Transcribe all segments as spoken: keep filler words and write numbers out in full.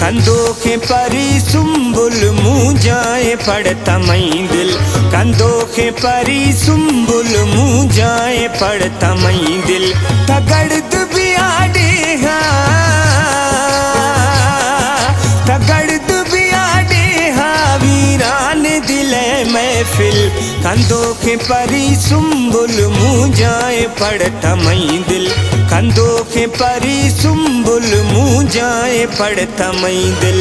कंधों के परी सुम्बुल मुँह जाए पड़ता मई दिल, कंधों के परी सुम्बुल मुँह जाए पड़ता मई दिल। तगड़द भी आडे तगड़द भी आडे हाँ वीरान दिले महफिल, कंधों के परी सुम्बुल मुँह जाए पड़ता मई दिल, कंधों के परी सुम्बुल मुँह जाए पड़ता मई दिल।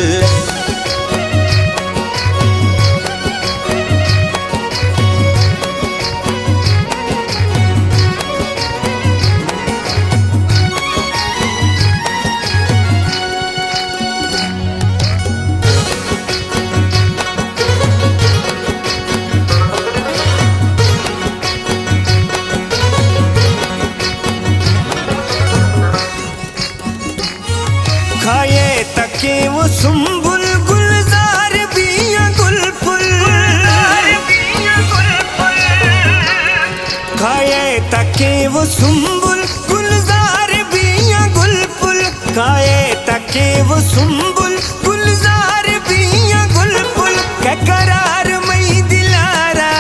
खाए तके वो सुम्बुल गुलजार बिया गुलफुल, खाए तके वो सुम्बुल गुलजार बिया गुलफुल, खाए तके वो सुम्बुल गुलजार बिया गुलफुल। क्या करार मई दिलारा,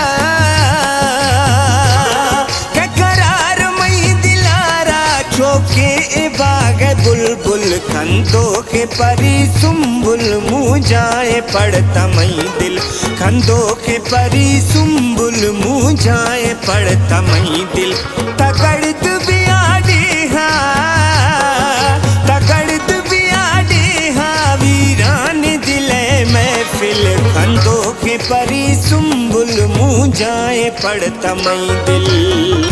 क्या करार मई दिलारा, चौके ए बाग बुलबुल, कंधों के परी सुम्बुल मुँह जाए पड़ता मई दिल, कंधों के परी सुम्बुल मुँह जाए पड़ता मई दिल। तगड़द भी आडे हाँ तगड़द भी आडे हाँ वीरान दिले महफिल, कंधों के परी सुम्बुल मुँह जाए पड़ता मई दिल।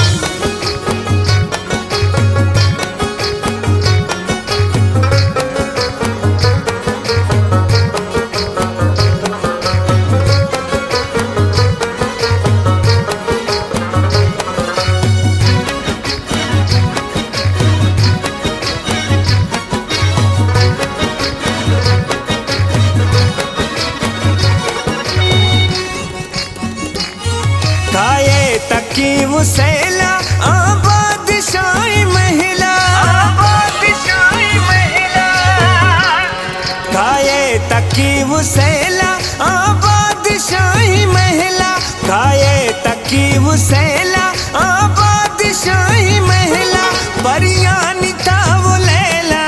खाए तकी वो सैला आबाद शाही महिला, आबाद महिला, खाए तकी वो सैला आबाद शाही महिला, खाए तकी वो सैला आबाद शाही महिला। परियानी था वो लैला,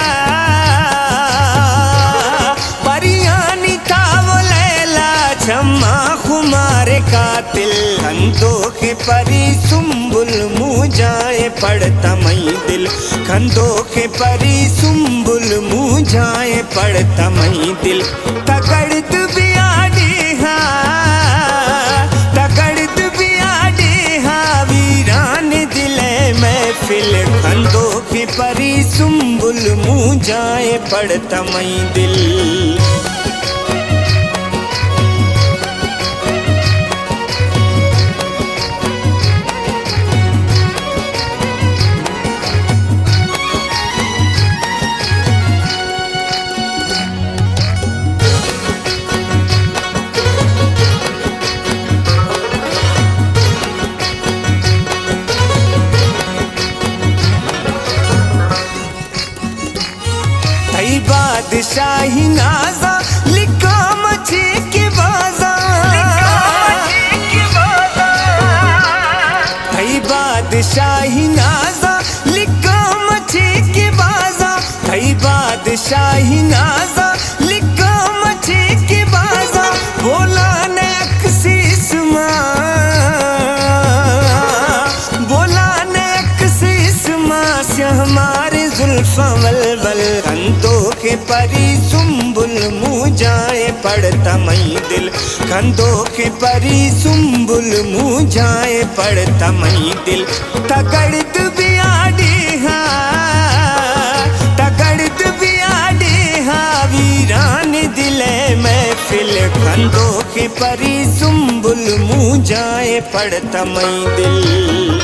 परियानी था वो लैला, छम्मा खुमारे कातिल, कंधों के परी सुम्बुल मुँह जाए पड़ता मई दिल, कंधों के परी सुम्बुल मुँह जाए पड़ता मई दिल। तगड़द भी आडे हाँ तगड़द भी आडे हाँ वीरान दिले महफिल, कंधों के परी सुम्बुल मुँह जाए पड़ता मई दिल। बादशाही नाजा लिखा मचे के बाजा, भाई बादशाही नाजा लिखा मचे के बाजा, भाई बादशाही नाजा लिखा मचे के बाजा। बोला न अक्सीस माँ, बोला न अक्सीस माँ से हमारे जुल्फा वलवल, कंधों के परी सुम्बुल मुँह जाए पड़ता मई दिल, कंधों के परी सुम्बुल मुँह जाए पड़ता मई दिल। तगड़द भी आडे हाँ तगड़द भी आडे हाँ वीरान दिले महफिल, कंधों के परी सुम्बुल मुँह जाए पड़ता मई दिल।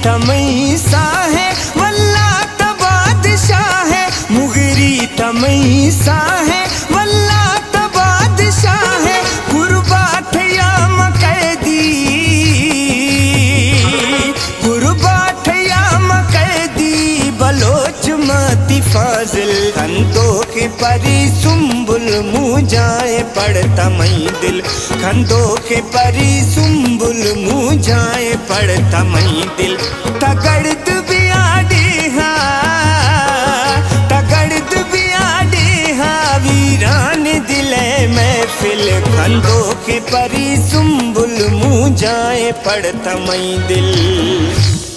तमई साहे वल्ला तबादशाह है, मुगरी तमई साहे वल्ला तबादशाह है, कुर्बात या मकैदी कुर्बात या मकैदी बलोच मती फाजिल, खंदो के परी सुम्बुल मुँह जाए पड़ता मई दिल, खंदो के परी सुम्बुल मुँह जाए पड़ता मई दिल। तगड़द बियाडी हा तगड़द बियाडी हा वीरान दिले महफिल, खंदो के परी सुम्बुल मुँह जाए पड़ता मई दिल।